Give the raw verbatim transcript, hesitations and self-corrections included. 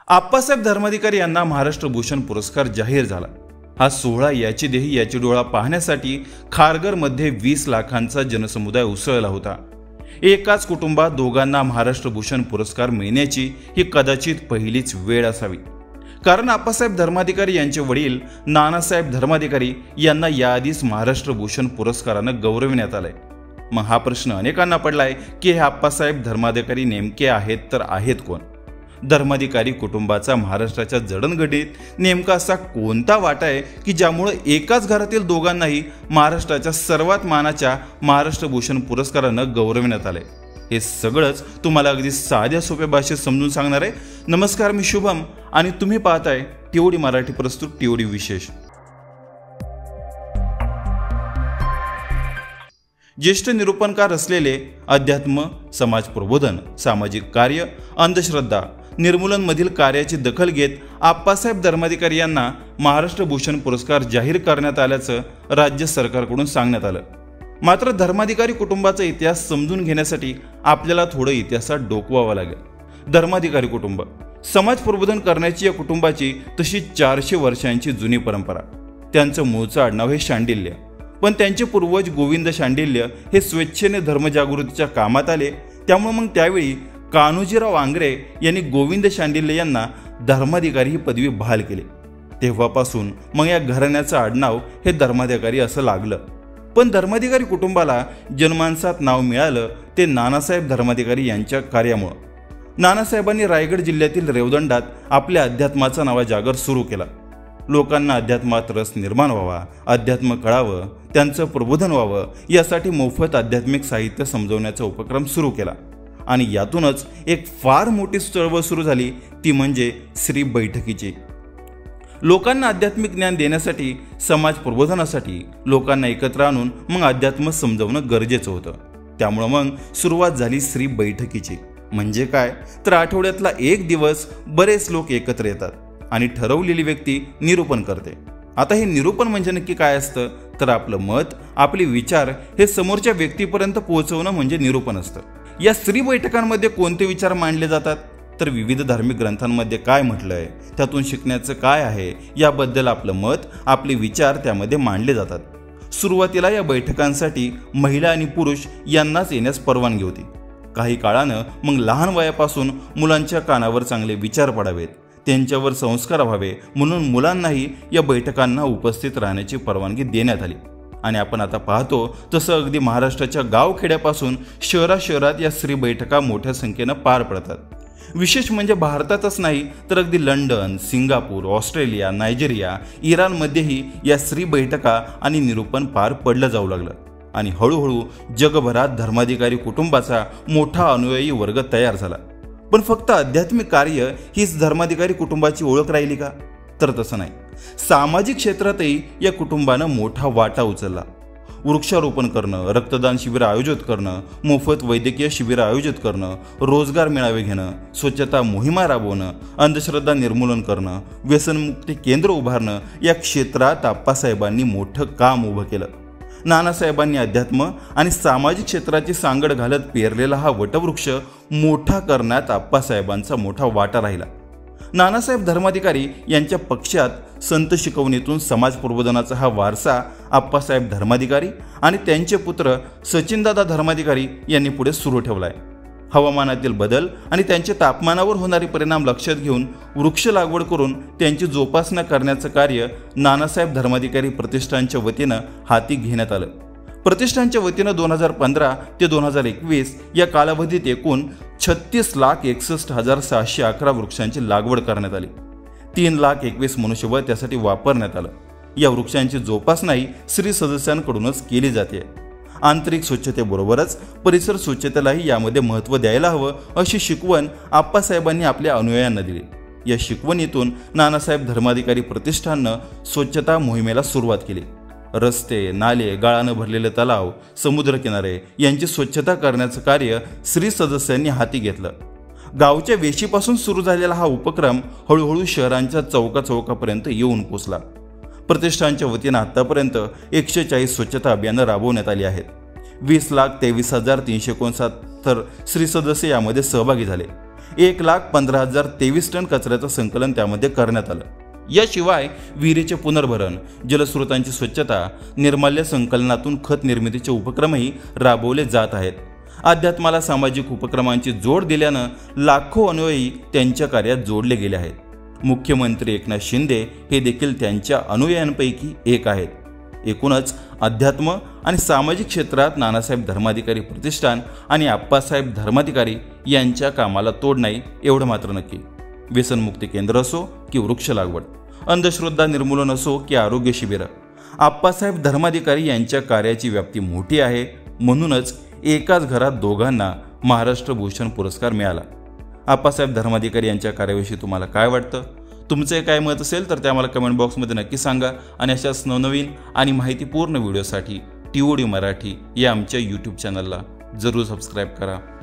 आप्पासाहेब धर्माधिकारी यांना महाराष्ट्र भूषण पुरस्कार जाहीर झाला। हा सोहळा याची देही याची डोळा पाहण्यासाठी खारघरमध्ये वीस लाखांचा जनसमुदाय उसळला होता। एकाच कुटुंबात दोघांना महाराष्ट्र भूषण पुरस्कार मिळण्याची ही कदाचित पहिलीच वेळ असावी, कारण आप्पासाहेब धर्माधिकारी यांचे वडील नानासाहेब धर्माधिकारी यांना याआधीच महाराष्ट्र भूषण पुरस्कारानं गौरविण्यात आलंय। मग हा प्रश्न अनेकांना पडलाय की हे आप्पासाहेब धर्माधिकारी नेमके आहेत तर आहेत कोण? धर्माधिकारी कुटुंबाचा महाराष्ट्राच्या जडणघडीत नेमका असा कोणता वाटा आहे की ज्यामुळे एकाच घरातील दोघांनाही महाराष्ट्राच्या सर्वात मानाच्या महाराष्ट्र भूषण पुरस्कारानं गौरविण्यात आले? हे सगळंच तुम्हाला अगदी साध्या सोप्या भाषेत समजून सांगणार आहे। नमस्कार, मी शुभम आणि तुम्ही पाहताय टीओडी मराठी प्रस्तुत टीओडी विशेष। ज्येष्ठ निरूपणकार असलेले अध्यात्म, समाज प्रबोधन, सामाजिक कार्य, अंधश्रद्धा निर्मूलन मधील कार्याची दखल घेत आप्पासाहेब धर्माधिकारी यांना महाराष्ट्र भूषण पुरस्कार जाहीर करण्यात आल्याचं राज्य सरकारकडून सांगण्यात आलं। मात्र धर्माधिकारी कुटुंबाचा इतिहास समजून घेण्यासाठी आपल्याला थोडं इतिहासात डोकवावं लागेल। धर्माधिकारी कुटुंब समाज प्रबोधन करण्याची या कुटुंबाची तशी चारशे वर्षांची जुनी परंपरा। त्यांचं मूळचं आडनाव हे शांडिल्य, पण त्यांचे पूर्वज गोविंद शांडिल्य हे स्वेच्छेने धर्मजागृतीच्या कामात आले। त्यामुळे मग त्यावेळी कान्होजीराव आंग्रे यांनी गोविंद शांडिल्य यांना धर्माधिकारी ही पदवी बहाल केली। तेव्हापासून मग या घराण्याचं आडनाव हे धर्माधिकारी असं लागलं। पण धर्माधिकारी कुटुंबाला जन्मांसात नाव मिळालं ते नानासाहेब धर्माधिकारी यांच्या कार्यामुळं। नानासाहेबांनी रायगड जिल्ह्यातील रेवदंडात आपल्या अध्यात्माचा नवा जागर सुरू केला। लोकांना अध्यात्मात रस निर्माण व्हावा, अध्यात्म कळावं, त्यांचं प्रबोधन व्हावं यासाठी मोफत आध्यात्मिक साहित्य समजवण्याचा उपक्रम सुरू केला आणि यातूनच एक फार मोठी चळवळ सुरू झाली, ती म्हणजे श्री बैठकीची। लोकांना आध्यात्मिक ज्ञान देण्यासाठी, समाज प्रबोधनासाठी लोकांना एकत्र आणून मग अध्यात्म समजवणं गरजेचं होतं। त्यामुळं मग सुरुवात झाली श्री बैठकीची। म्हणजे काय तर आठवड्यातला एक दिवस बरेच लोक एकत्र येतात आणि ठरवलेली व्यक्ती निरूपण करते। आता हे निरूपण म्हणजे नक्की काय असतं तर आपलं मत, आपले विचार हे समोरच्या व्यक्तीपर्यंत पोहोचवणं म्हणजे निरूपण असतं। या श्री बैठकांमध्ये कोणते विचार मांडले जातात तर विविध धार्मिक ग्रंथांमध्ये काय म्हटलंय, त्यातून शिकण्याचं काय आहे याबद्दल आपलं मत, आपले विचार त्यामध्ये मांडले जातात। सुरुवातीला या बैठकांसाठी महिला आणि पुरुष यांनाच येण्यास परवानगी होती। काही काळानं मग लहान वयापासून मुलांच्या कानावर चांगले विचार पडावेत, त्यांच्यावर संस्कार व्हावे म्हणून मुलांनाही या बैठकांना उपस्थित राहण्याची परवानगी देण्यात आली। आणि आपण आता पाहतो तसं अगदी महाराष्ट्राच्या गावखेड्यापासून शहरा शहरात या श्री बैठका मोठ्या संख्येनं पार पडतात। विशेष म्हणजे भारतातच नाही तर अगदी लंडन, सिंगापूर, ऑस्ट्रेलिया, नायजेरिया, इराणमध्येही या श्री बैठका आणि निरूपण पार पडलं जाऊ लागलं आणि हळूहळू जगभरात धर्माधिकारी कुटुंबाचा मोठा अनुयायी वर्ग तयार झाला। पण फक्त आध्यात्मिक कार्य हीच धर्माधिकारी कुटुंबाची ओळख राहिली का तर तसं नाही। सामाजिक क्षेत्रातही या कुटुंबानं मोठा वाटा उचलला। वृक्षारोपण करणं, रक्तदान शिबिर आयोजित करणं, मोफत वैद्यकीय शिबिर आयोजित करणं, रोजगार मेळावे घेणं, स्वच्छता मोहिमा राबवणं, अंधश्रद्धा निर्मूलन करणं, व्यसनमुक्ती केंद्र उभारणं या क्षेत्रात आप्पासाहेबांनी मोठं काम उभं केलं। नानासाहेबांनी अध्यात्म आणि सामाजिक क्षेत्राची सांगड घालत पेरलेला हा वटवृक्ष मोठा करण्यात आप्पासाहेबांचा मोठा वाटा राहिला। नानासाहेब धर्माधिकारी यांच्या पक्षात संत शिकवणीतून समाज प्रबोधनाचा हा वारसा आप्पासाहेब धर्माधिकारी आणि त्यांचे पुत्र सचिनदादा धर्माधिकारी यांनी पुढे सुरू ठेवलाय। हवामानातील बदल आणि त्यांचे तापमानावर होणारे परिणाम लक्षात घेऊन वृक्ष लागवड करून त्यांची जोपासना करण्याचं कार्य नानासाहेब धर्माधिकारी प्रतिष्ठानच्या वतीनं हाती घेण्यात आलं। प्रतिष्ठानच्या वतीनं दोन हजार पंधरा ते दोन हजार एकवीस या कालावधीत एकूण छत्तीस लाख एकसष्ट हजार सहाशे अकरा वृक्षांची लागवड करण्यात आली। तीन लाख एकवीस मनुष्यबळ त्यासाठी वापरण्यात आलं। या वृक्षांची जोपासनाही श्री सदस्यांकडूनच केली जाते। आंतरिक स्वच्छतेबरोबरच परिसर स्वच्छतेलाही यामध्ये महत्त्व द्यायला हवं अशी शिकवण आप्पासाहेबांनी आपल्या अनुयायांना दिली। या शिकवणीतून नानासाहेब धर्माधिकारी प्रतिष्ठाननं स्वच्छता मोहिमेला सुरुवात केली। रस्ते, नाले, गाळानं भरलेले तलाव, समुद्रकिनारे यांची स्वच्छता करण्याचं कार्य श्री सदस्यांनी हाती घेतलं। गावच्या वेशीपासून सुरू झालेला हा उपक्रम हळूहळू शहरांच्या चौका चौकापर्यंत येऊन पोचला। प्रतिष्ठानच्या वतीनं आतापर्यंत एकशे चाळीस स्वच्छता अभियानं राबवण्यात आली आहेत। वीस लाख तेवीस हजार तीनशे एकोणसत्तर श्री सदस्य यामध्ये सहभागी झाले। एक लाख पंधरा हजार तेवीस टन कचऱ्याचं संकलन त्यामध्ये करण्यात आलं. याशिवाय विहिरीचे पुनर्भरण, जलस्रोतांची स्वच्छता, निर्माल्य संकलनातून खत निर्मितीचे उपक्रमही राबवले जात आहेत. अध्यात्माला सामाजिक उपक्रमांची जोड दिल्यानं लाखो अनुयायी त्यांच्या कार्यात जोडले गेले आहेत. मुख्यमंत्री एकनाथ शिंदे हे देखील त्यांच्या अनुयायांपैकी एक आहेत. एकूणच अध्यात्म आणि सामाजिक क्षेत्रात नानासाहेब धर्माधिकारी प्रतिष्ठान आणि आप्पासाहेब धर्माधिकारी यांच्या कामाला तोड नाही एवढं मात्र नक्की. व्यसनमुक्ती केंद्र असो की वृक्ष लागवड, अंधश्रद्धा निर्मूलन असो की आरोग्य शिबिरं, आप्पासाहेब धर्माधिकारी यांच्या कार्याची व्याप्ती मोठी आहे. म्हणूनच एकाच घरात दोघांना महाराष्ट्र भूषण पुरस्कार मिळाला. आप्पासाहेब धर्माधिकारी यांच्या कार्याविषयी तुम्हाला काय वाटतं? तुमचे काय मत असेल तर ते आम्हाला कमेंट बॉक्समध्ये नक्की सांगा. आणि अशाच नवनवीन आणि माहितीपूर्ण व्हिडिओसाठी टी ओ डी मराठी या आमच्या यूट्यूब चॅनलला जरूर सबस्क्राईब करा.